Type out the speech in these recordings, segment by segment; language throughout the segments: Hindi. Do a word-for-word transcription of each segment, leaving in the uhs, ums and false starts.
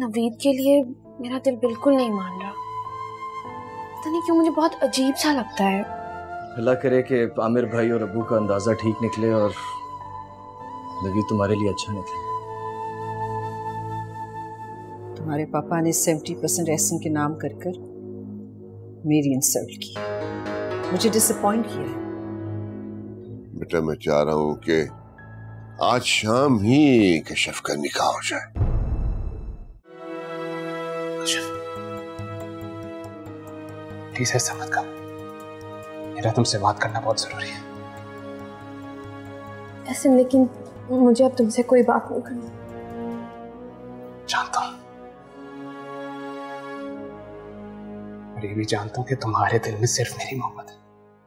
नवीद के लिए मेरा दिल बिल्कुल नहीं मान रहा। पता नहीं क्यों मुझे बहुत अजीब सा लगता है। अल्लाह करे कि आमिर भाई और अब्बू का अंदाजा ठीक निकले और नवीद तुम्हारे लिए अच्छा निकले। तुम्हारे पापा ने सेवेंटी परसेंट एहसन के नाम कर कर मेरी इंसल्ट की, मुझे डिसअपॉइंट किया है। बेटा मैं चाह रहा हूं कि आज शाम ही कशफ का निकाह हो जाए। प्लीज ऐसा मत कर, मेरा तुमसे बात करना बहुत जरूरी है। ऐसे लेकिन मुझे अब तुमसे कोई बात नहीं करनी। जानता हूं, और ये भी जानता हूं कि तुम्हारे दिल में सिर्फ मेरी मोहब्बत है।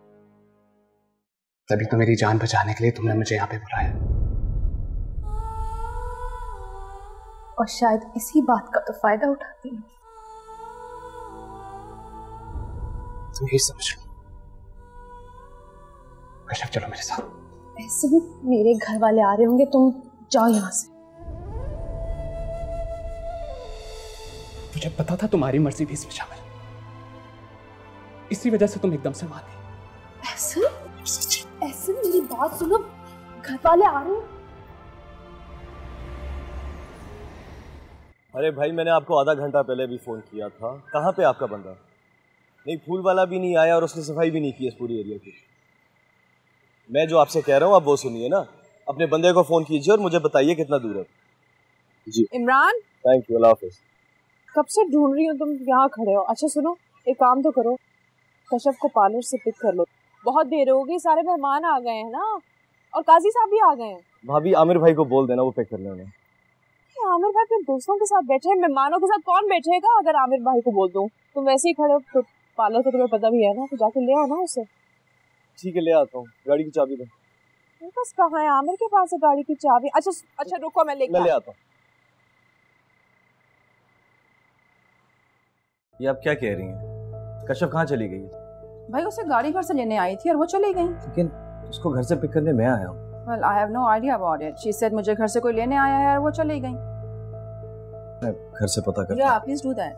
तभी तो मेरी जान बचाने के लिए तुमने मुझे यहाँ पे बुलाया। और शायद इसी बात का तो फायदा उठाती हूँ। तुम यही समझ लो। कशफ चलो मेरे साथ। ऐसे भी मेरे घर वाले आ रहे होंगे, तुम जाओ यहाँ से। मुझे पता था तुम्हारी मर्जी भी इसमें शामिल, इसी वजह से तुम एकदम से मान गई। ऐसे ऐसे मेरी बात सुनो, घर वाले आ रहे हैं। अरे भाई मैंने आपको आधा घंटा पहले भी फोन किया था, कहाँ पे आपका बंदा? नहीं फूल वाला भी नहीं आया और उसने सफाई भी नहीं की इस पूरी एरिया की। मैं जो आपसे कह रहा हूँ आप वो सुनिए ना। अपने बंदे को फोन कीजिए और मुझे बताइए कितना दूर है। जी इमरान, थैंक यू, अल्लाह हाफिज। कब से ढूंढ रही हूँ, तुम यहाँ खड़े हो। अच्छा सुनो, एक काम तो करो, कशफ को पार्लर से पिक कर लो। बहुत देर हो गई, सारे मेहमान आ गए हैं ना, और काजी साहब भी आ गए हैं। भाभी आमिर भाई को बोल देना वो पिक कर लेना। आमिर भाई अपने दोस्तों के साथ बैठे हैं, मेहमानों के साथ कौन बैठेगा? अगर आमिर भाई को बोल दूं, तुम वैसे ही खड़े हो, तो पार्लर तो तुम्हें पता भी है ना, तो जाके ले आओ ना उसे। ठीक है ले आता हूँ, गाड़ी की चाबी दो। मेरे पास कहाँ है? आमिर के पास है गाड़ी की चाबी। अच्छा अच्छा रुको, मैं लेके मैं ले आता हूँ। ये आप क्या कह रही हैं? कशफ कहाँ चली गई? भाई उसे गाड़ी घर से लेने आई थी और वो चली गई। लेकिन उसको घर से पिक करने मैं आया हूँ। Well, I have no idea about it. She said मुझे घर से कोई लेने आया है और वो चली गई। मैं घर से पता करता हूँ। Yeah, please do that.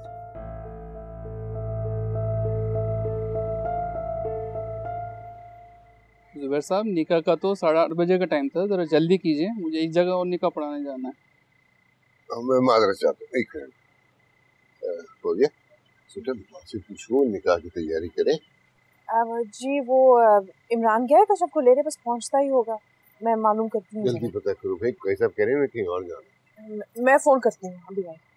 Zubair साहब, निकाह का तो साढ़े आठ बजे का टाइम था, जरा जल्दी कीजिए, मुझे एक जगह और निकाह पढ़ाने जाना है। मैं माजरत चाहता हूँ, एक मिनट बोलिए। से पूछो निकाह की तैयारी करें। अब जी वो इमरान गया है कशफ को लेने, बस पहुंचता ही होगा। मैं मालूम करती हूँ। जल्दी पता करो भाई, कैसा कह रहे हैं कहीं और जाना। मैं फोन करती हूँ अभी। आए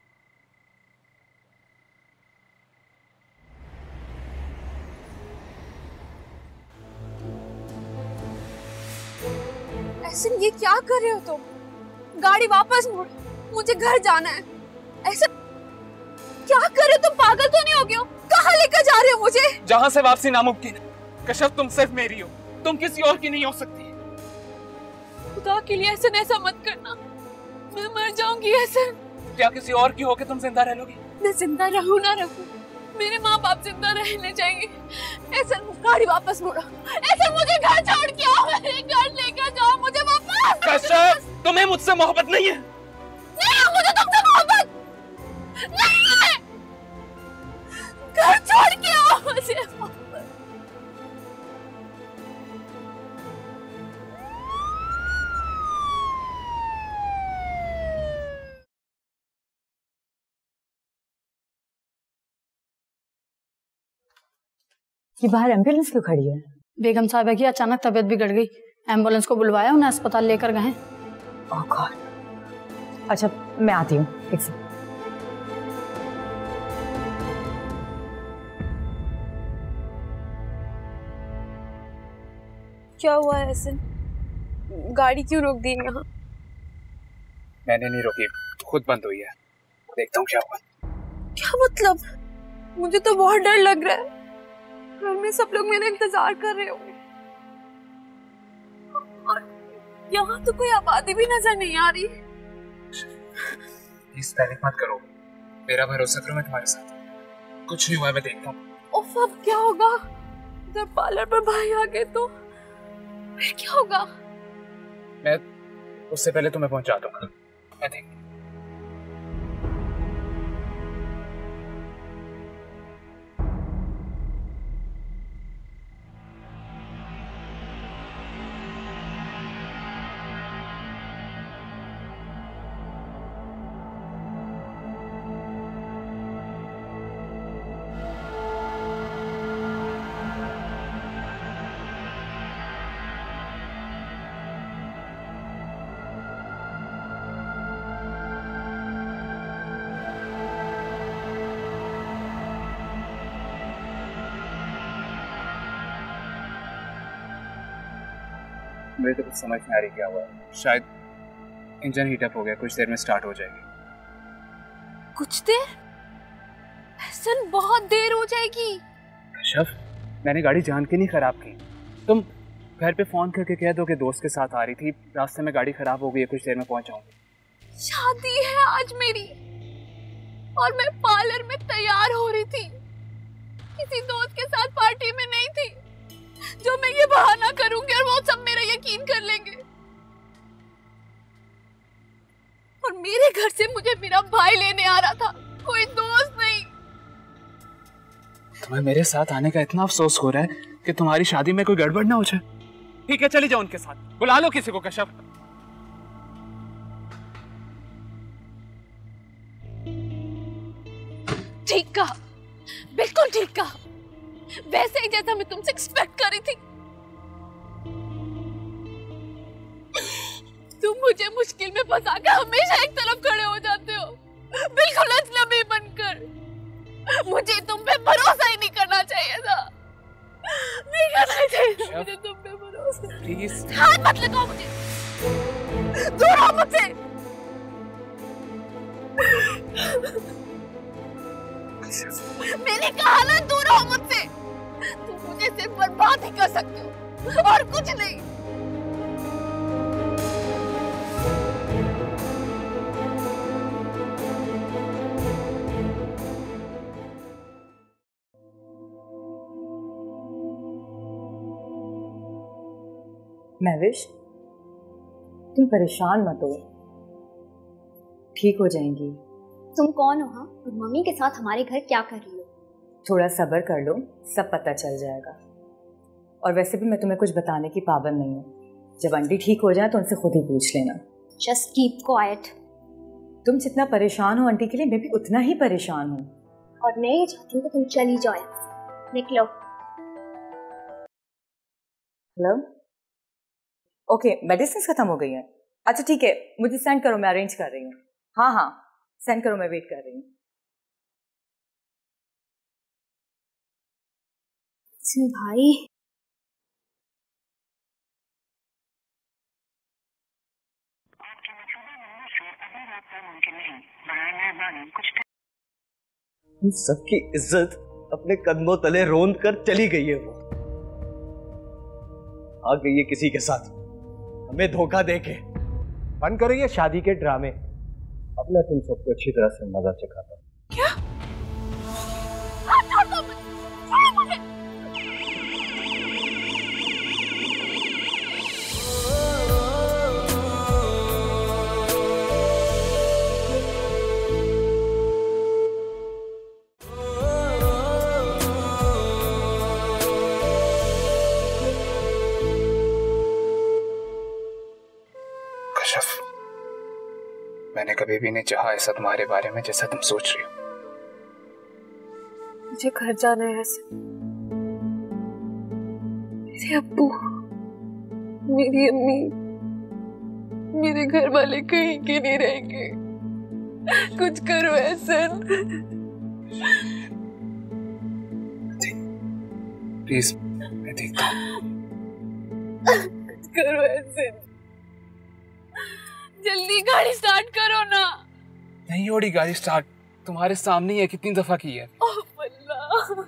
ऐसे ये क्या कर रहे हो तुम? गाड़ी वापस मोड़, मुझे घर जाना है। ऐसे क्या कर रहे हो तुम? पागल तो नहीं हो गए हो? कहाँ लेकर जा रहे हो मुझे? जहाँ से वापसी नामुमकिन है। कशफ तुम सिर्फ मेरी हो, तुम किसी और की नहीं हो सकती। खुदा के लिए ऐसा ऐसा मत करना, मैं मर जाऊंगी। ऐसा क्या किसी और की होके तुम जिंदा रह लोगी? मैं जिंदा रहूं ना रहूं, मेरे माँ बाप जिंदा रहने चाहिए। ऐसा गाड़ी वापस मोड़ो, ऐसा मुझे घर छोड़ के आओ, मेरे घर लेकर जाओ मुझे वापस। कशफ तुम्हें मुझसे मोहब्बत नहीं है? नहीं मुझे तुमसे मोहब्बत नहीं है। घर छोड़ के आओ मुझे वापस। ये बाहर एम्बुलेंस क्यों खड़ी है? बेगम साहिबा की अचानक तबीयत बिगड़ गई, एम्बुलेंस को बुलवाया, उन्हें अस्पताल लेकर गए। Oh God. अच्छा मैं आती हूँ एक सेकंड। क्या हुआ है ऐसे? गाड़ी क्यों रोक दी यहाँ? मैंने नहीं रोकी, खुद बंद हुई है। देखता हूँ क्या हुआ। क्या मतलब? मुझे तो बहुत डर लग रहा है। घर में सब लोग मेरा इंतजार कर रहे होंगे और यहाँ तो कोई आबादी भी नजर नहीं आ रही। प्लीज पैनिक मत करो, मेरा भरोसा करो, मैं तुम्हारे साथ हूं। कुछ नहीं हुआ, मैं देखता हूँ। उफ, अब क्या होगा? जब पार्लर पर भाई आ गए तो फिर क्या होगा? मैं उससे पहले तुम्हें पहुंचा दूंगा, मैं देखता हूँ। मुझे तो कुछ समझ नहीं आ रही क्या हुआ है। शायद इंजन हीटअप हो गया, कुछ देर में स्टार्ट हो जाएगी। कुछ देर? एहसन, बहुत देर हो जाएगी। कशफ, मैंने गाड़ी जान के नहीं खराब की। तुम घर पे फोन करके कह दो कि दोस्त के साथ आ रही थी, रास्ते में गाड़ी खराब हो गई है, कुछ देर में पहुंच जाऊंगी। शादी है आज मेरी और मैं पार्लर में तैयार हो रही थी, किसी दोस्त के साथ पार्टी में नहीं थी जो मैं ये बहाना करूंगी और वो सब मेरा यकीन कर लेंगे। और मेरे घर से मुझे मेरा भाई लेने आ रहा था, कोई दोस्त नहीं। तुम्हें मेरे साथ आने का इतना अफसोस हो रहा है कि तुम्हारी शादी में कोई गड़बड़ ना हो जाए। ठीक है, चली जाओ उनके साथ, बुला लो किसी को। कशफ, ठीक कहा, बिल्कुल ठीक कहा, वैसे ही जैसा मैं तुमसे एक्सपेक्ट कर रही थी। तुम मुझे मुश्किल में फंसा के हमेशा एक तरफ खड़े हो जाते हो, बिल्कुल अजनबी बनकर। मुझे तुम पे भरोसा ही नहीं करना चाहिए था, नहीं करना चाहिए था मुझे तुम पे भरोसा। प्लीज हाथ मत लगाओ मुझे, दूर हो मुझसे। मैंने कहा ना, दूर हो मुझसे। तुम मुझे सिर्फ बर्बाद ही कर सकते हो और कुछ नहीं। महविश, तुम परेशान मत हो, ठीक हो जाएंगी। तुम कौन हो? हाँ, और मम्मी के साथ हमारे घर क्या कर रही हो? थोड़ा सब्र कर लो, सब पता चल जाएगा। और वैसे भी मैं तुम्हें कुछ बताने की पाबंद नहीं हूँ। जब आंटी ठीक हो जाए तो उनसे खुद ही पूछ लेना। Just keep quiet. तुम जितना परेशान हो आंटी के लिए, मैं भी उतना ही परेशान हूँ। और मैं ये चाहती हूँ कि तुम चली जाओ यहाँ से। निकलो। हेलो, ओके, मेडिसिन खत्म हो गई है। अच्छा ठीक है, मुझे सेंड करो, मैं अरेंज कर रही हूँ। हाँ हाँ, सेंड करो, मैं वेट कर रही हूँ। भाई, हम सबकी इज्जत अपने कदमों तले रोंद कर चली गई है। वो आ गई है किसी के साथ, हमें धोखा देके। बंद करो ये शादी के ड्रामे, अब मैं तुम सबको अच्छी तरह से मजा चखाता हूँ। क्या? मैंने कभी भी नहीं चाहा ऐसा तुम्हारे बारे में जैसा तुम सोच रही हो। मुझे घर जाना है ऐसे। मेरे अब्बू, मेरी अम्मी, मेरे घर वाले कहीं के नहीं रहेंगे। कुछ करो एहसन, प्लीज, मैं देखता हूँ। कुछ करो एहसन, जल्दी गाड़ी स्टार्ट करो ना। नहीं हो रही गाड़ी स्टार्ट, तुम्हारे सामने ही है, कितनी दफा की है। ओह अल्लाह,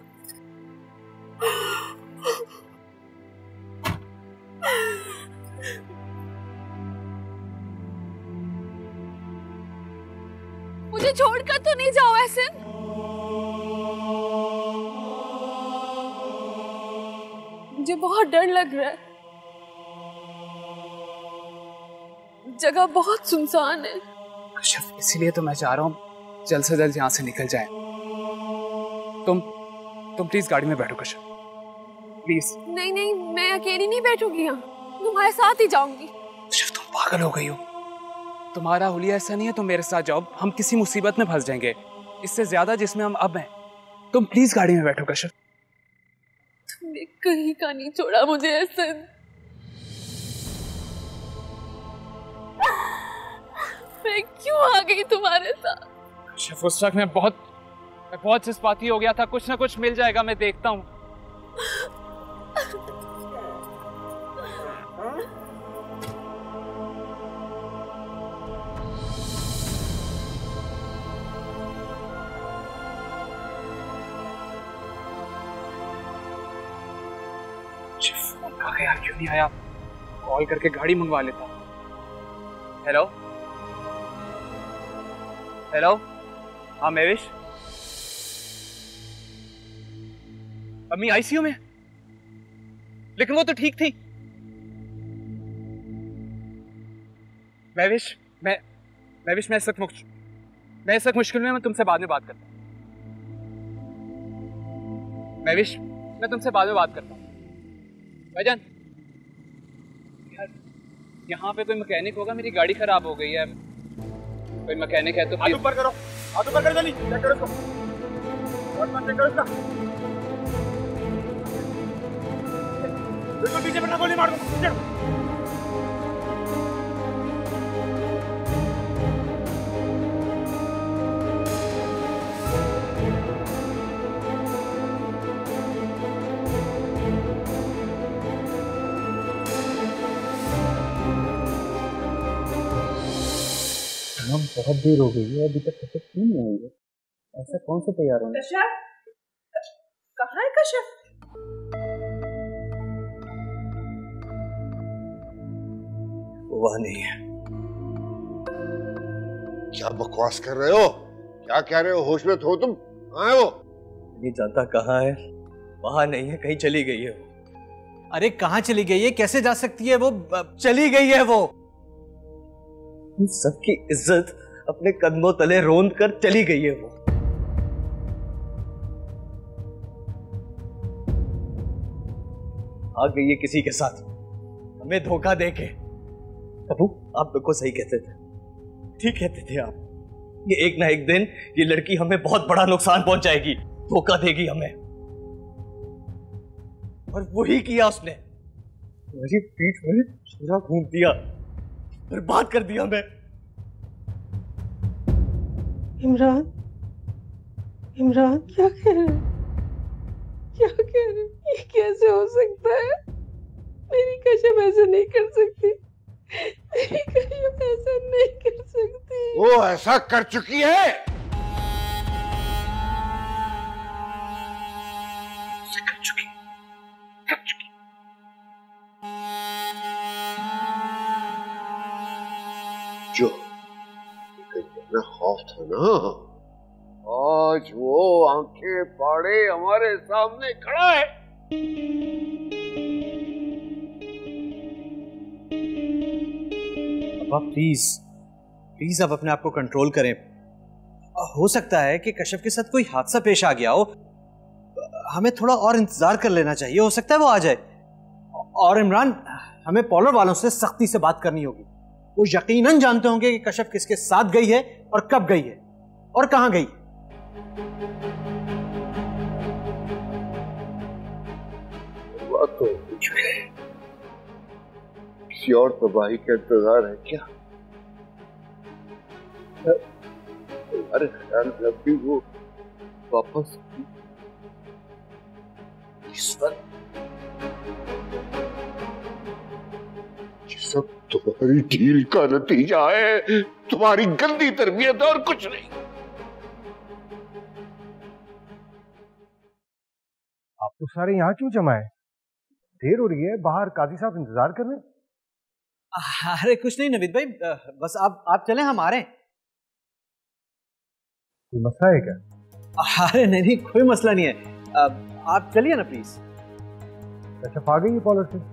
मुझे छोड़कर तो नहीं जाओ ऐसे। मुझे बहुत डर लग रहा है, जगह बहुत सुनसान है। कशफ, इसीलिए तो मैं चाह रहा हूँ जल्द से जल्द यहाँ से निकल जाए। तुम तुम प्लीज गाड़ी में बैठो कशफ, प्लीज। नहीं नहीं, मैं अकेली नहीं बैठूंगी यहाँ, तुम्हारे साथ ही जाऊंगी। कशफ, तुम पागल हो गई हो। तुम्हारा हुलिया ऐसा नहीं है, तुम मेरे साथ जाओ, हम किसी मुसीबत में फंस जाएंगे, इससे ज्यादा जिसमें हम अब हैं। तुम प्लीज गाड़ी में बैठो कशफ। तुमने कहीं का नहीं छोड़ा मुझे ऐसे। मैं क्यों आ गई तुम्हारे साथ? कशफ, उस वक्त मैं बहुत मैं बहुत जज्बाती हो गया था। कुछ ना कुछ मिल जाएगा, मैं देखता हूँ। यार क्यों नहीं आया? कॉल करके गाड़ी मंगवा लेता। हेलो हेलो, हाँ मेविश, अम्मी आईसीयू में, लेकिन वो तो ठीक थी। मेविश, मैं मेविश मैं इस वक्त मुश्किल मैं इस वक्त मुश्किल में, मैं तुमसे बाद में बात करता हूँ। मेविश, मैं तुमसे बाद में बात करता हूँ। भाईजान, यार यहाँ पे कोई मैकेनिक होगा, मेरी गाड़ी खराब हो गई है, कोई मैकेनिक है तो हाथ ऊपर करो, हाथ ऊपर कर जल्दी, चेक करो इसको, चेक करो इसका, बिल्कुल पीछे बैठना, गोली मार दो, पीछे। बहुत देर हो गई है, अभी तक कशफ क्यों नहीं आई है? ऐसा कौन सा तैयार है? कशफ, कहाँ है कशफ? वह नहीं है। क्या बकवास कर रहे हो? क्या कह रहे हो? होश में हो तुम? कहाँ है वो? नहीं जानता कहाँ है, वहां नहीं है, कहीं चली गई है वो। अरे कहाँ चली गई है? कैसे जा सकती है वो? चली गई है वो। सबकी इज्जत अपने कदमों तले रोंद कर चली गई है वो। आ गई है किसी के साथ, हमें धोखा देके। अबू, आप बिल्कुल सही कहते थे, ठीक कहते थे आप। ये एक ना एक दिन ये लड़की हमें बहुत बड़ा नुकसान पहुंचाएगी, धोखा देगी हमें, और वही किया उसने। मेरी पीठ में छुरा घूम दिया, बर्बाद कर दिया मैं। इमरान, इमरान क्या कह रहे? क्या कह रहे? ये कैसे हो सकता है? मेरी कशफ ऐसा नहीं कर सकती, मेरी कशफ ऐसा नहीं कर सकती। वो ऐसा कर चुकी है। कर चुकी कर चुकी जो इतना खौफ था ना, आज वो आंखें फाड़े हमारे सामने खड़ा है। अब प्लीज प्लीज आप अपने आप को कंट्रोल करें। हो सकता है कि कशफ के साथ कोई हादसा पेश आ गया हो, हमें थोड़ा और इंतजार कर लेना चाहिए, हो सकता है वो आ जाए। और इमरान, हमें पॉलर वालों से सख्ती से बात करनी होगी। वो यकीनन जानते होंगे कि कशफ किसके साथ गई है और कब गई है और कहां गई। बात तो कुछ है, किसी और तबाही का इंतजार है क्या? अरे ख्याल में भी वो वापस इस वक्त सब तुम्हारी ढील का नतीजा है, तुम्हारी गंदी तरबियत और कुछ नहीं। आप तो सारे यहाँ क्यों जमा है? देर हो रही है, बाहर काजी साहब इंतजार कर रहे हैं। अरे कुछ नहीं नवीद भाई, बस आप आप चलें, हम आ रहे हैं। कोई मसला है क्या? अरे नहीं नहीं, कोई मसला नहीं है, आप चलिए ना प्लीज। अच्छा, आ गई है पॉलर से?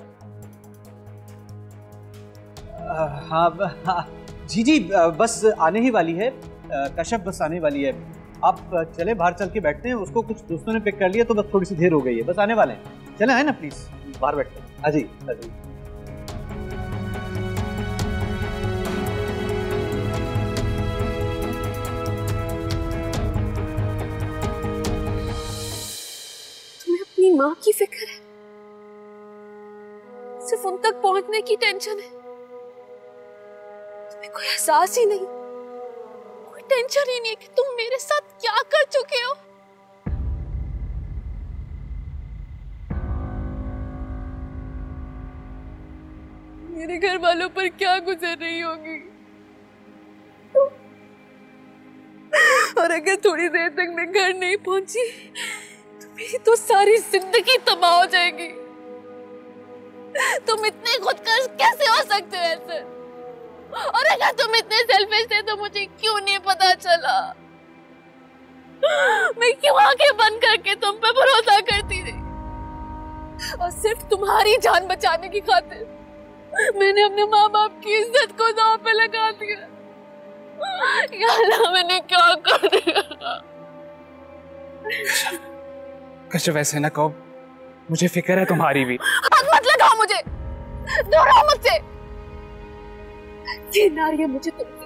हाँ, हाँ जी जी, बस आने ही वाली है, कशफ बस आने वाली है। आप चले, बाहर चल के बैठते हैं, उसको कुछ दोस्तों ने पिक कर लिया तो बस थोड़ी सी देर हो गई है, बस आने वाले हैं। चले, आए ना प्लीज, बाहर बैठते हैं। हाँ जी, हाँ जी। तुम्हें अपनी माँ की फिक्र है, सिर्फ उन तक पहुंचने की टेंशन है, तुम्हें कोई एहसास ही नहीं, कोई टेंशन ही नहीं है कि तुम मेरे साथ क्या कर चुके हो। मेरे घर वालों पर क्या गुजर रही होगी, और अगर थोड़ी देर तक मैं घर नहीं पहुंची तो मेरी तो सारी जिंदगी तबाह हो जाएगी। तुम इतने खुदगर्ज कैसे हो सकते हो ऐसे? और अगर तुम इतने सेल्फिश थे तो मुझे क्यों नहीं पता चला? मैं क्यों आंखें बंद करके तुम पे भरोसा करती थी? और सिर्फ तुम्हारी जान बचाने की खातिर मैंने अपने माँ बाप की इज्जत को दांव पे लगा दिया। या अल्लाह, मैंने क्या कर दिया? कश्यप ऐसे ना कहो, मुझे फिक्र है तुम्हारी भी। हाथ मत लगाओ मुझे, दूर रहो मुझसे। ये नारी है मुझे तुमसे।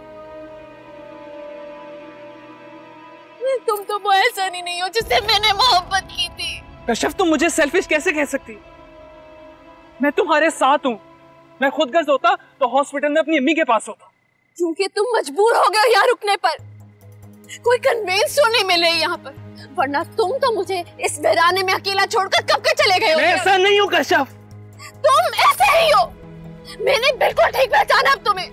तुम तो वो ऐसा नहीं, नहीं हो जिससे मैंने मोहब्बत की थी। कश्यप तुम मुझे सेल्फिश कैसे कह सकती? मैं तुम्हारे साथ हूँ। मैं खुदगर्ज होता तो हॉस्पिटल में अपनी अम्मी के पास होता। क्योंकि तुम मजबूर हो गए यहाँ रुकने पर। कोई कन्वेंस तो नहीं मिल रही यहाँ पर, वरना तुम तो मुझे इस वीराने में अकेला छोड़कर कब के चले गए हो। मैं ऐसा नहीं हूँ कश्यप। तुम ऐसे ही हो। मैंने बिल्कुल ठीक पहचाना अब तुम्हें।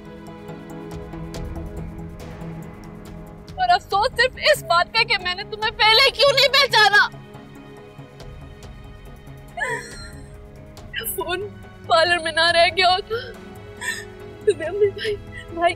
और अफसोस सिर्फ इस बात का कि मैंने तुम्हें पहले क्यों नहीं पहचाना। फोन पार्लर में ना रह गया होता तो भाई भाई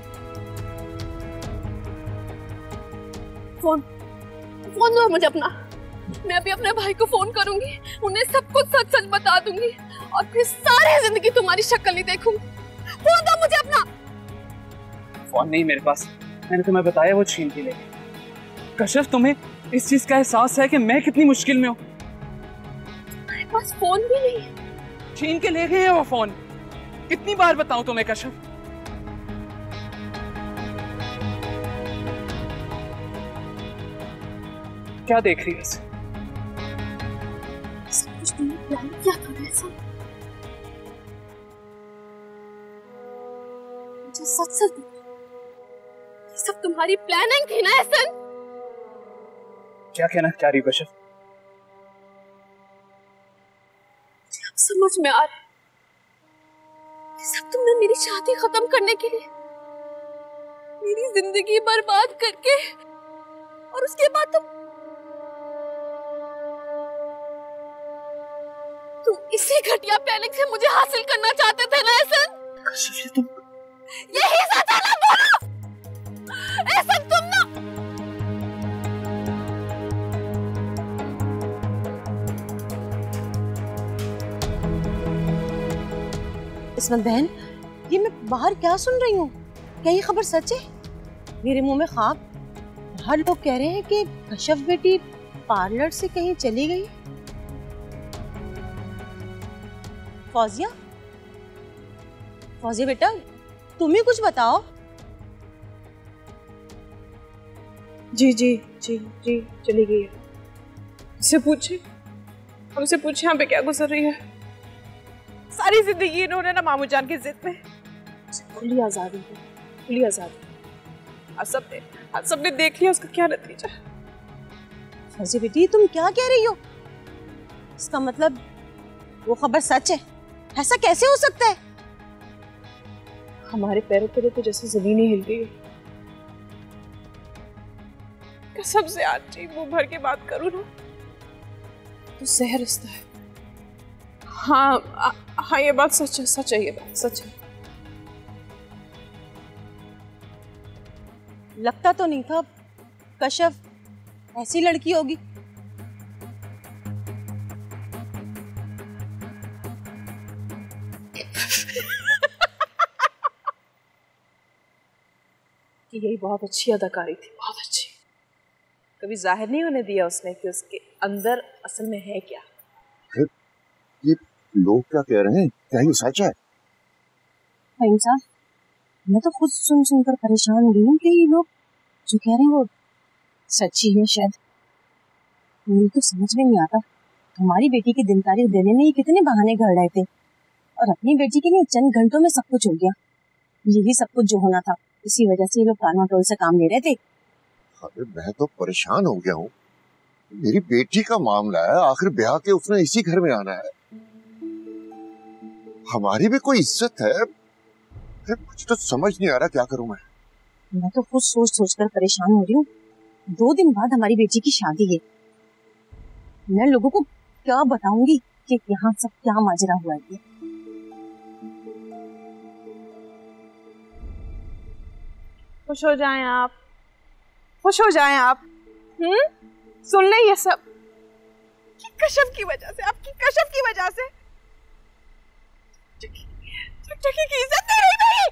फोन फोन दो मुझे अपना। मैं अभी अपने भाई को फोन करूंगी, उन्हें सब कुछ सच सच बता दूंगी और फिर सारी जिंदगी तुम्हारी शक्ल नहीं देखूंगी। फोन दो मुझे अपना। फोन नहीं मेरे पास, मैंने तुम्हें बताया वो छीन के ले गए। कश्यप तुम्हें इस चीज का एहसास है कि मैं कितनी मुश्किल में हूँ? मेरे पास फोन भी नहीं है। छीन के ले गए हैं वो फोन। कितनी बार बताऊं तुम्हें कश्यप? क्या देख रही है? सब कुछ तुमने प्लान किया था ऐसा? मुझे सच सच ये सब तुम्हारी प्लानिंग थी ना एहसन? क्या कहना चाह रही हो कश्यप? अब समझ में आ रहा है ये सब तुमने मेरी शादी खत्म करने के लिए, मेरी जिंदगी बर्बाद करके, और उसके बाद तुम तुम इसी घटिया प्लानिंग से मुझे हासिल करना चाहते थे ना एहसन? कश्यप तुम यही सच है ना? बोलो एहसन, तुम ना इस्मत बहन, ये मैं बाहर क्या सुन रही हूँ? क्या ये खबर सच है? मेरे मुंह में ख्वाब। बाहर लोग कह रहे हैं कि कश्यप बेटी पार्लर से कहीं चली गई। फौजिया, फौजिया बेटा, तुम ही कुछ बताओ। जी जी जी जी चली गई है। इससे पूछे, हमसे पूछे यहाँ पे क्या गुजर रही है। सारी जिंदगी इन्होंने ना मामू जान की जिद में खुली आजादी दी, खुली आजादी। आज सबने आज सबने देख लिया उसका क्या नतीजा। फौजिया बेटी, तुम क्या कह रही हो? इसका मतलब वो खबर सच है? ऐसा कैसे हो सकता है? हमारे पैरों तले तो जैसे जमीन ही हिल गई। कसम से आज जी मुंह भर के बात करूं ना तो जहर रिश्ता है। हाँ आ, हाँ ये बात सच है, सच है, ये बात सच है। लगता तो नहीं था कश्यप ऐसी लड़की होगी। कि यही बहुत अच्छी अदाकारी थी, बहुत अच्छी। कभी जाहिर नहीं होने दिया उसने कि उसके अंदर असल में है क्या। ये लोग क्या कह रहे हैं? क्या ये सच है? भाई साहब, मैं तो खुद सुन सुनकर परेशान हो गई हूँ कि ये लोग जो कह रहे हैं वो सच्ची है। शायद मुझे तो समझ में नहीं आता, हमारी बेटी की दिन तारीख देने में ये कितने बहाने गढ़ रहे थे, और अपनी बेटी के लिए चंद घंटों में सब कुछ हो गया। यही सब कुछ जो होना था, इसी वजह से ये लोग टालमटोल से काम ले रहे थे। अरे मैं तो परेशान हो गया हूँ। मेरी बेटी का मामला है, आखिर ब्याह के उसने इसी घर में आना है। हमारी भी कोई इज्जत है। मुझे तो समझ नहीं आ रहा क्या करूं मैं। मैं तो खुद सोच सोच कर परेशान हो रही हूँ। दो दिन बाद हमारी बेटी की शादी है। मैं लोगों को क्या बताऊंगी कि यहाँ सब क्या माजरा हुआ है। खुश हो जाएं आप, खुश हो जाएं आप। हम्म, सुन ले ये सब कि कश्यप की वजह से, आपकी कश्यप की वजह से टकटकी की इज्जत नहीं रही मेरी।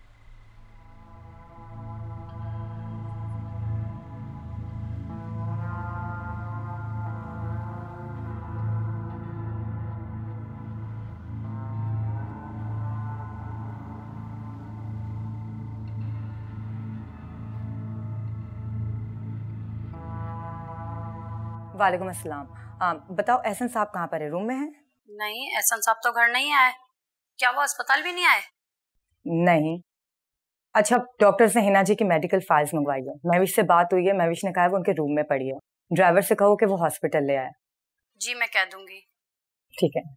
वालेकुम अस्सलाम। आ, बताओ एहसन साहब कहाँ पर है? रूम में है? नहीं, एहसन साहब तो घर नहीं आए। क्या वो अस्पताल भी नहीं आए? नहीं। अच्छा, डॉक्टर से हिना जी की मेडिकल फाइल्स मंगवाई है। महविश से बात हुई है, महविश ने कहा है वो उनके रूम में पड़ी है। ड्राइवर से कहो कि वो हॉस्पिटल ले आए। जी मैं कह दूंगी। ठीक है।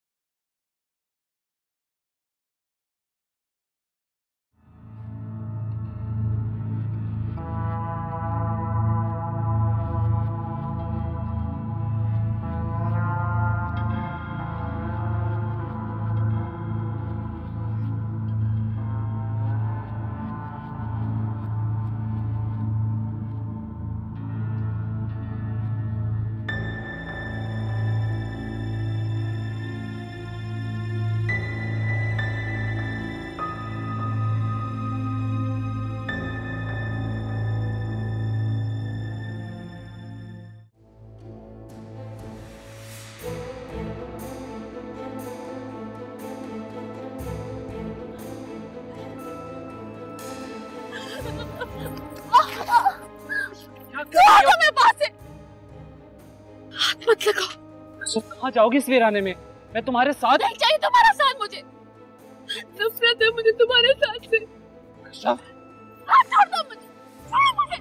मत लगाओ। अच्छा कहाँ जाओगी इस वीराने में? मैं तुम्हारे साथ। नहीं चाहिए तुम्हारा साथ मुझे। नफरत है मुझे तुम्हारे साथ से। अच्छा छोड़ दो मुझे, छोड़ो मुझे।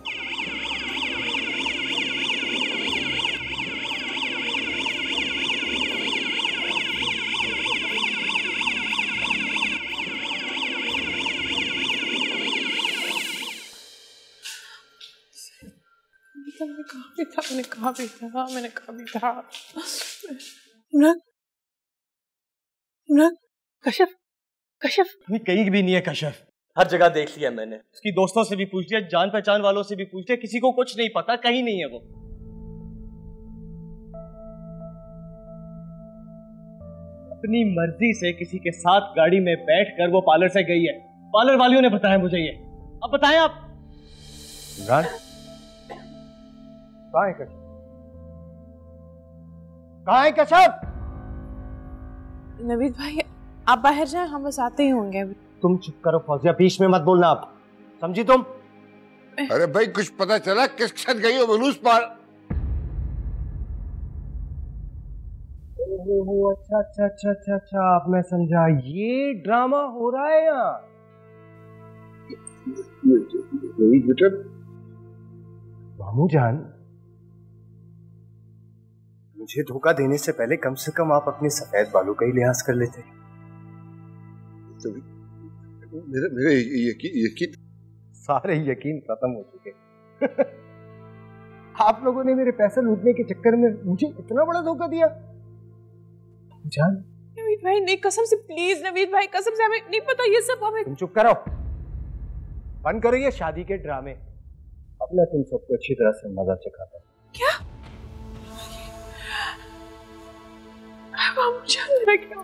मैंने कहा भी था, मैंने कहा भी था, मैंने कहा भी था। इमरान, इमरान, कश्यप, कश्यप कहीं भी नहीं है कश्यप। हर जगह देख लिया मैंने, उसकी दोस्तों से भी पूछ लिया, जान पहचान वालों से भी पूछ लिया, किसी को कुछ नहीं पता, कहीं नहीं है वो। अपनी मर्जी से किसी के साथ गाड़ी में बैठकर वो पार्लर से गई है। पार्लर वालियों ने बताया मुझे ये। अब बताएं आप। इमरान, कहाँ है कश्यप? कहाँ है कश्यप? नवीद भाई आप बाहर जाएं, हम बस आते ही होंगे अभी। तुम चुप करो फौजिया, बीच में मत बोलना आप, समझी तुम? अरे भाई कुछ पता चला किस साथ गई हो मनूस पार? ओहो, अच्छा अच्छा अच्छा अच्छा अच्छा, अब मैं समझा, ये ड्रामा हो रहा है यहाँ। बेटा मामू जान, मुझे धोखा देने से पहले कम से कम आप अपने सफेद बालों का ही लिहाज कर लेते। तो मेरे मेरे यकीन यकीन सारे यकीन खत्म हो चुके। आप लोगों ने मेरे पैसे लूटने के चक्कर में मुझे इतना बड़ा धोखा दिया। जान नवीद भाई नहीं, कसम से प्लीज नवीद भाई, कसम से हमें नहीं पता ये सब। हमें तुम चुप करो, बंद करो ये शादी के ड्रामे। अब मैं तुम सबको अच्छी तरह से मजा चखाता हूँ। क्या मुझे क्या?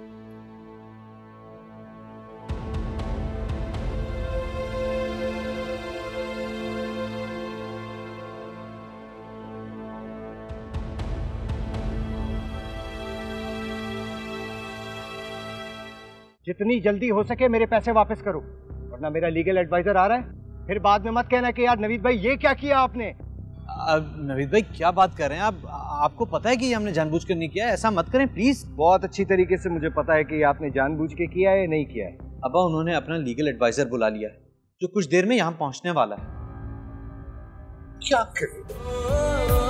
जितनी जल्दी हो सके मेरे पैसे वापस करो, वरना मेरा लीगल एडवाइजर आ रहा है। फिर बाद में मत कहना कि यार नवीद भाई ये क्या किया आपने। नवीद भाई क्या बात कर रहे हैं आप? आपको पता है कि ये हमने जानबूझकर नहीं किया है, ऐसा मत करें प्लीज। बहुत अच्छी तरीके से मुझे पता है कि आपने जानबूझ के किया है या नहीं किया है। अब्बा उन्होंने अपना लीगल एडवाइजर बुला लिया है जो कुछ देर में यहाँ पहुंचने वाला है। क्या करें?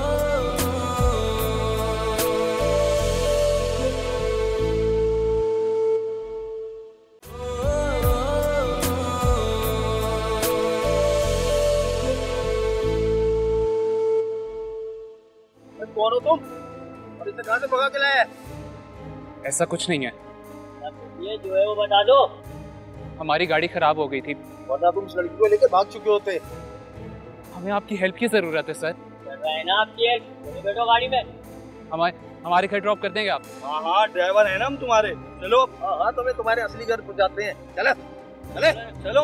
कौन हो तुम और इसे कहां से भगा के लाया? ऐसा कुछ नहीं है। ये जो है वो बता दो। हमारी गाड़ी खराब हो गई थी। वरना तुम उस लड़की को लेकर भाग चुके होते। हमें आपकी हेल्प की जरूरत है सर। है ना आपकी हेल्प, बैठो गाड़ी में। हमारे हमारे घर ड्रॉप कर देंगे आप? हाँ हाँ ड्राइवर है ना हम तुम्हारे। चलो हाँ तुम्हें तुम्हारे असली घर पहुंचाते हैं। चले चले चलो।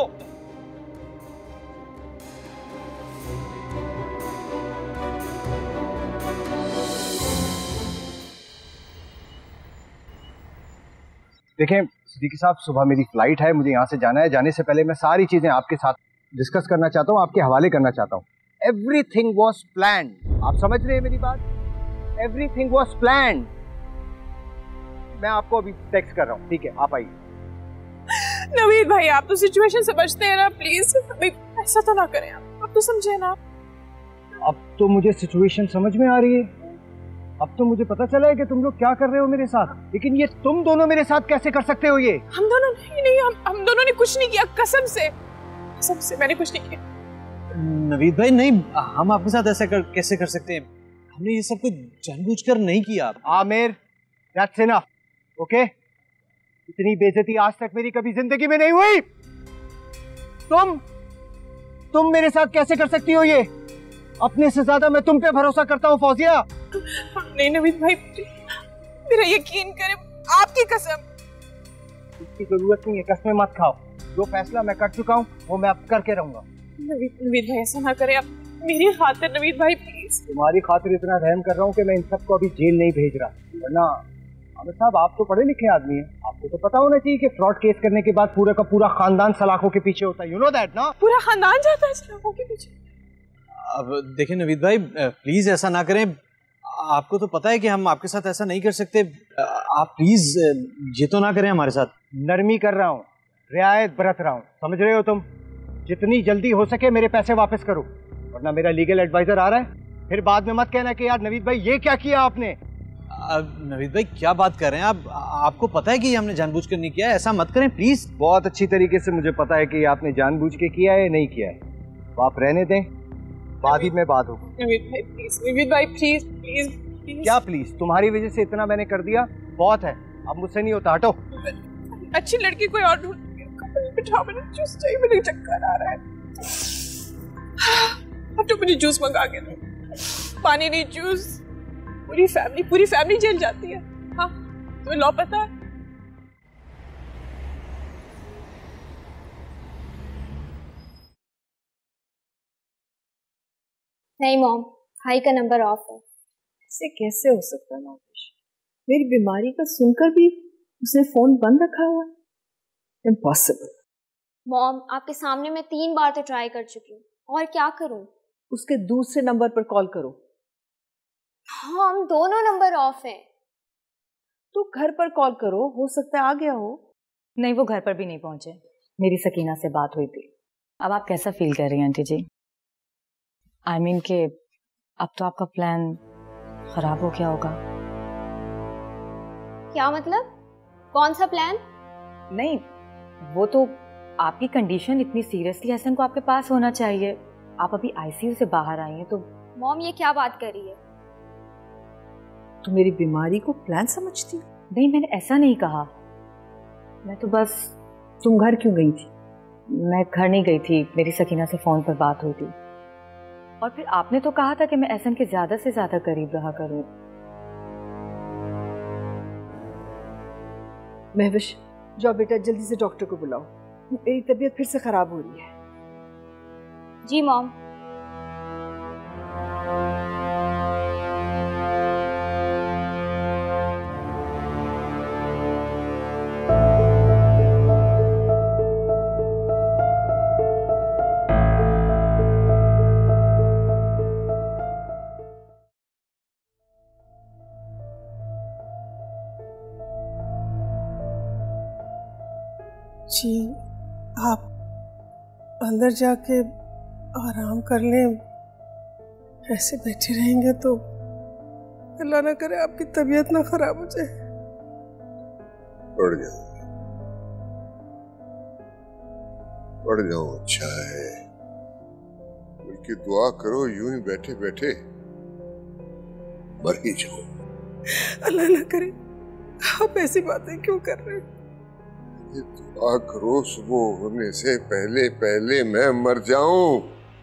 देखें सिद्दीकी साहब, सुबह मेरी फ्लाइट है, मुझे यहाँ से जाना है। जाने से पहले मैं सारी चीजें आपके साथ डिस्कस करना चाहता हूँ, आपके हवाले करना चाहता हूँ। Everything was planned. आप समझ रहे हैं मेरी बात? Everything was planned. मैं आपको अभी टेक्स्ट कर रहा हूँ, ठीक है? आप आइए। नवीद भाई, आप तो सिचुएशन समझते हैं ना, प्लीज ऐसा तो ना करें आप। आप तो समझे ना। अब तो मुझे सिचुएशन समझ में आ रही है। अब तो मुझे पता चला है कि तुम लोग क्या कर रहे हो मेरे साथ। लेकिन ये तुम दोनों मेरे साथ कैसे कर सकते हो? ये हम दोनों नहीं नहीं हम हम दोनों ने कुछ नहीं किया, कसम से कसम से मैंने कुछ नहीं किया। नवीद भाई नहीं, हम आपके साथ ऐसा कर, कैसे कर सकते हैं? हमने ये सब कुछ जानबूझकर नहीं किया। Aamir, that's enough, okay? इतनी बेइज्जती आज तक मेरी कभी जिंदगी में नहीं हुई। तुम तुम मेरे साथ कैसे कर सकती हो ये? अपने से ज्यादा मैं तुम पे भरोसा करता हूँ फौजिया। नहीं नवीद भाई, मेरा यकीन करें, आपकी कसम। इसकी जरूरत नहीं है, कसमें मत खाओ। जो फैसला मैं कर चुका हूँ वो मैं अब करके रहूंगा। नवीद नवीद भाई ऐसा ना करें आप, मेरी खातिर नवीद भाई प्लीज। तुम्हारी खातिर इतना रहम कर रहा हूँ कि मैं इन सबको अभी जेल नहीं भेज रहा। वरना आमिर साहब, आप तो पढ़े लिखे आदमी हैं, आपको तो पता होना चाहिए कि फ्रॉड केस करने के बाद पूरा का पूरा खानदान सलाखों के पीछे होता है। यू नो दैट ना? पूरा खानदान जाता है सलाखों के पीछे। अब देखिए नवीद भाई, प्लीज ऐसा ना करें। आपको तो पता है कि हम आपके साथ ऐसा नहीं कर सकते। आप प्लीज ये तो ना करें हमारे साथ। नरमी कर रहा हूँ, रियायत बरत रहा हूँ, समझ रहे हो तुम? जितनी जल्दी हो सके मेरे पैसे वापस करो, वरना मेरा लीगल एडवाइजर आ रहा है। फिर बाद में मत कहना कि यार नवीद भाई ये क्या किया आपने। नवीद भाई क्या बात कर रहे हैं आप? आपको पता है कि हमने जानबूझकर नहीं किया है, ऐसा मत करें प्लीज। बहुत अच्छी तरीके से मुझे पता है कि आपने जानबूझ के किया है, नहीं किया है। तो आप रहने दें, बाद ही में बात होगी। नवीद भाई प्लीज, नवीद भाई प्लीज प्लीज प्लीज। क्या प्लीज? तुम्हारी वजह से इतना मैंने कर दिया, बहुत है, अब मुझसे नहीं होता, हटो। अच्छी लड़की कोई और ढूंढ बिठाओ, मुझे जूस चाहिए, मुझे चक्कर आ रहा है। हटो, मुझे जूस मंगा के दो। पानी नहीं, जूस। पूरी फैमिली पूरी फैमिली जेल जाती है। हाँ तुम्हें लॉ पता है? नहीं मॉम, भाई का नंबर ऑफ है। ऐसे कैसे हो सकता है नौश? मेरी बीमारी का सुनकर भी उसने फोन बंद रखा हुआ है? इम्पॉसिबल। मॉम, आपके सामने मैं तीन बार तो ट्राई कर चुकी हूँ, और क्या करूँ? उसके दूसरे नंबर पर कॉल करो। हाँ, हम दोनों नंबर ऑफ हैं। तो घर पर कॉल करो, हो सकता है आ गया हो। नहीं, वो घर पर भी नहीं पहुंचे। मेरी सकीना से बात हुई थी। अब आप कैसा फील कर रही हैं आंटी जी? आई मीन के अब तो आपका प्लान खराब हो गया होगा। क्या मतलब? कौन सा प्लान? नहीं, वो तो आपकी कंडीशन इतनी सीरियसली हसन को आपके पास होना चाहिए। आप अभी आईसीयू से बाहर आई हैं तो। मॉम, ये क्या बात कर रही है? तू मेरी बीमारी को प्लान समझती? नहीं, मैंने ऐसा नहीं कहा। मैं तो बस। तुम घर क्यों गई थी? मैं घर नहीं गई थी, मेरी सकीना से फोन पर बात हुई थी। और फिर आपने तो कहा था कि मैं एहसन के ज्यादा से ज्यादा करीब रहा करूं। महविश, जाओ बेटा, जल्दी से डॉक्टर को बुलाओ, मेरी तबीयत फिर से खराब हो रही है। जी मॉम। जी, आप अंदर जाके आराम कर लें। ऐसे बैठे रहेंगे तो अल्लाह ना करे आपकी तबीयत ना खराब हो जाए। पड़ जाओ, पड़ जाओ, अच्छा है। बल्कि दुआ करो, यूं ही बैठे बैठे मर ही जाओ। अल्लाह ना करे, आप ऐसी बातें क्यों कर रहे हैं? दुआ करो सुबह होने से पहले पहले मैं मर जाऊं।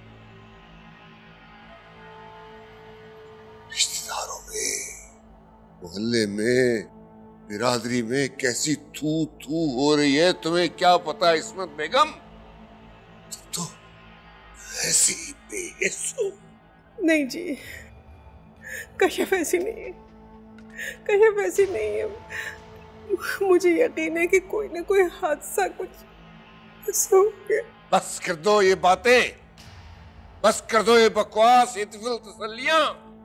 रिश्तेदारों में, मोहल्ले में, बिरादरी में कैसी थू थू हो रही है तुम्हें क्या पता इस्मत बेगम? तुम तो ऐसी बेहिस हो। नहीं जी, कशिफ ऐसी नहीं है, कशिफ ऐसी नहीं है। मुझे यकीन है कि कोई ना कोई हादसा कुछ ऐसा हो गया। बस कर दो ये बातें, बस कर दो ये बकवास, ये तिफिल तसल्लियां।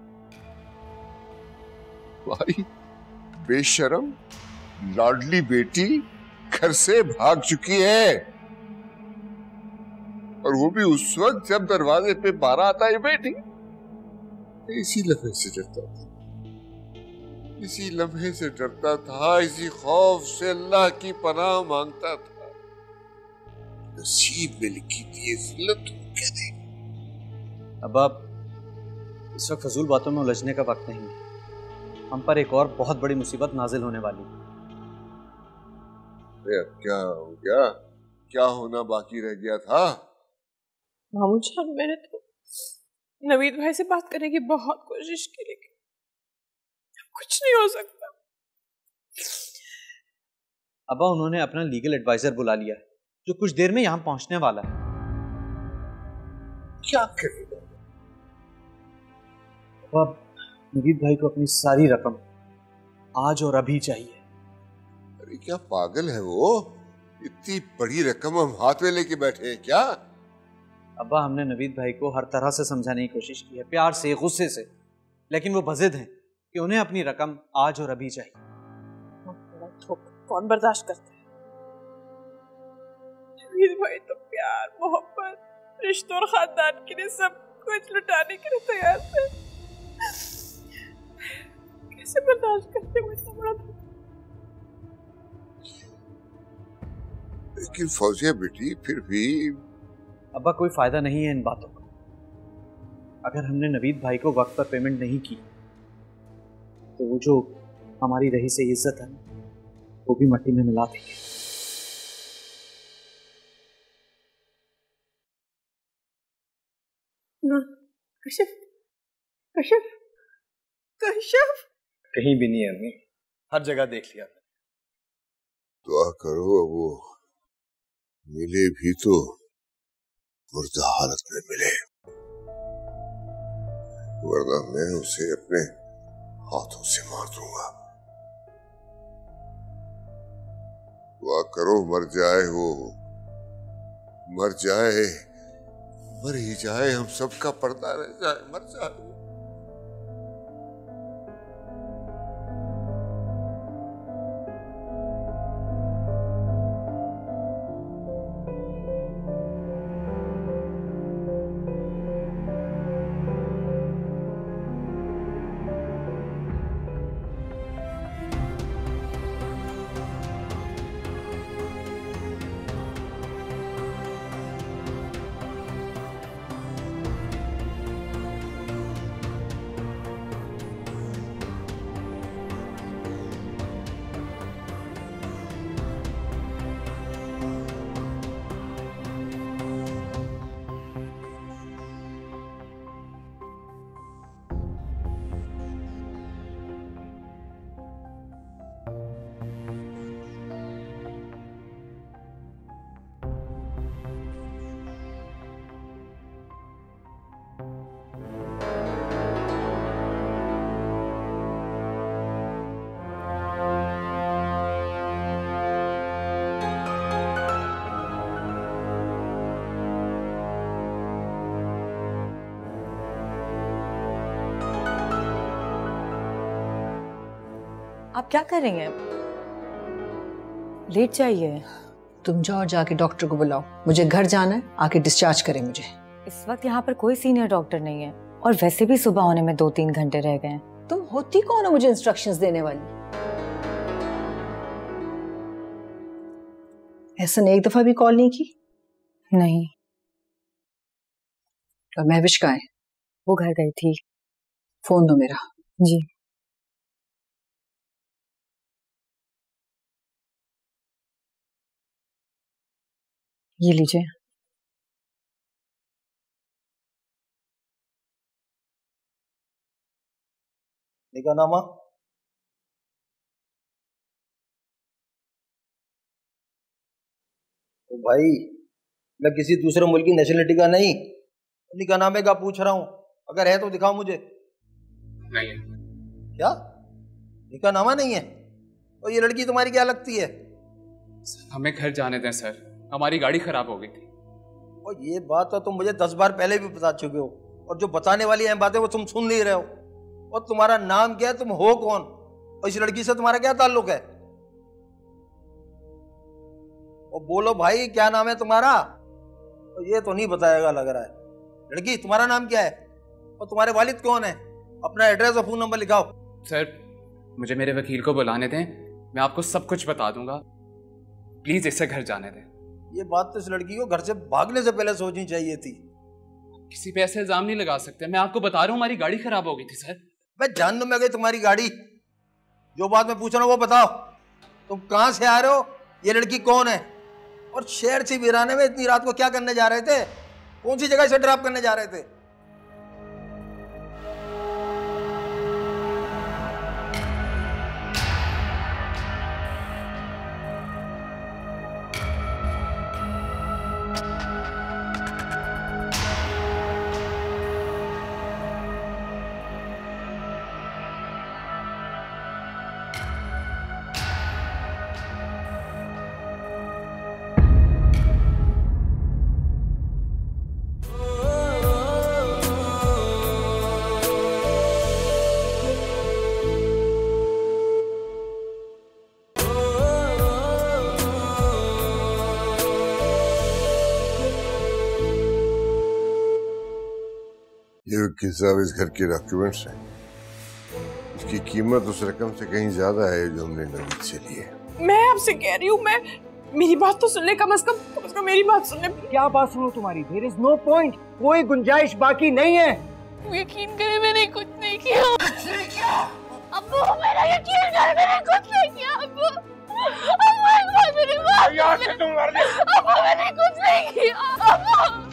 भाई बेशरम लाडली बेटी घर से भाग चुकी है, और वो भी उस वक्त जब दरवाजे पे बारात आई बैठी। इसी लम्हे से डरता था, इसी लम्हे से डरता था, इसी खौफ से अल्लाह की पनाह मांगता था। नसीब में लिखी थी ये जिल्लत क्या दे। अब आप इस वक्त फजूल बातों में उलझने का वक्त नहीं है। हम पर एक और बहुत बड़ी मुसीबत नाजिल होने वाली है। अरे अब क्या हो गया? क्या होना बाकी रह गया था? मामू जान, मैंने तो नवीद भाई से बात करने की बहुत कोशिश की, लेकिन कुछ नहीं हो सकता। अब्बा उन्होंने अपना लीगल एडवाइजर बुला लिया है, जो कुछ देर में यहाँ पहुंचने वाला है। क्या करेगा? अब नवीद भाई को अपनी सारी रकम आज और अभी चाहिए। अरे क्या पागल है वो? इतनी बड़ी रकम हम हाथ में लेके बैठे हैं क्या? अब्बा हमने नवीद भाई को हर तरह से समझाने की कोशिश की है, प्यार से, गुस्से से, लेकिन वो बज़िद हैं कि उन्हें अपनी रकम आज और अभी चाहिए। कौन बर्दाश्त करता है? नवीद भाई तो प्यार, मोहब्बत, रिश्तों और खानदान के लिए सब कुछ लुटाने के लिए तैयार थे। कैसे बर्दाश्त करते हुए इतना बड़ा? लेकिन फौजिया बेटी फिर भी। अब्बा कोई फायदा नहीं है इन बातों का। अगर हमने नवीद भाई को वक्त पर पेमेंट नहीं की तो वो जो हमारी रही से इज्जत है वो भी मट्टी में मिला देंगे। कशिफ, कशिफ, कशिफ कहीं भी नहीं है अम्मी, हर जगह देख लिया। दुआ करो वो मिले भी तो मुर्दा हालत में मिले, वरना मैं उसे अपने हाथों से मार दूंगा। दुआ करो मर जाए वो, मर जाए, मर ही जाए, हम सबका पर्दा रह जाए, मर जाए वो। आप क्या कर रही हैं? लेट जाइए। तुम जाओ, जाके डॉक्टर को बुलाओ, मुझे घर जाना है, आके डिस्चार्ज करें मुझे। इस वक्त यहाँ पर कोई सीनियर डॉक्टर नहीं है, और वैसे भी सुबह होने में दो तीन घंटे रह गए हैं। तुम होती कौन हो मुझे इंस्ट्रक्शंस देने वाली? ऐसा ने एक दफा भी कॉल नहीं की? नहीं। और महविश कहाँ है? वो घर गई थी। फोन दो मेरा। जी। ये लीजिए। निकाहनामा? तो भाई मैं किसी दूसरे मुल्क की नेशनलिटी का नहीं, निकाहनामे का पूछ रहा हूं। अगर है तो दिखाओ मुझे। नहीं है। क्या निकाहनामा नहीं है? और ये लड़की तुम्हारी क्या लगती है? हमें घर जाने दें सर, हमारी गाड़ी खराब हो गई थी। और ये बात तो तुम मुझे दस बार पहले भी बता चुके हो, और जो बताने वाली हैं बातें वो तुम सुन नहीं रहे हो। और तुम्हारा नाम क्या है, तुम हो कौन, और इस लड़की से तुम्हारा क्या ताल्लुक है? और बोलो भाई क्या नाम है तुम्हारा? और ये तो नहीं बताएगा लग रहा है। लड़की तुम्हारा नाम क्या है और तुम्हारे वालिद कौन है? अपना एड्रेस और फोन नंबर लिखाओ। सर मुझे मेरे वकील को बुलाने दें, मैं आपको सब कुछ बता दूंगा। प्लीज इसे घर जाने दें। ये बात तो इस लड़की को घर से भागने से पहले सोचनी चाहिए थी। किसी पे ऐसे इल्जाम नहीं लगा सकते, मैं आपको बता रहा हूँ हमारी गाड़ी खराब हो गई थी सर। मैं जानने में गई तुम्हारी गाड़ी। जो बात मैं पूछ रहा हूँ वो बताओ, तुम कहां से आ रहे हो, ये लड़की कौन है, और शहर से वीराने में इतनी रात को क्या करने जा रहे थे? कौन सी जगह से ड्रॉप करने जा रहे थे? ये वकील साहब इस घर के डॉक्यूमेंट्स हैं। इसकी कीमत उस रकम से कहीं ज्यादा है जो हमने नवीद से ली है। मैं आपसे कह रही हूँ, मैं मेरी बात तो सुन ले, कम से कम कम से कम मेरी बात सुन ले। क्या बात सुनो तुम्हारी? देयर इज नो पॉइंट, कोई गुंजाइश बाकी नहीं है। यकीन करे मैंने कुछ नहीं किया। कुछ नहीं किया अब्बू, मेरा यकीन कर, मैंने कुछ नहीं किया अब्बू। अब्बू एक बार मेरी बात सुन ले। अब्बू मैंने कुछ नहीं किया अब्बू।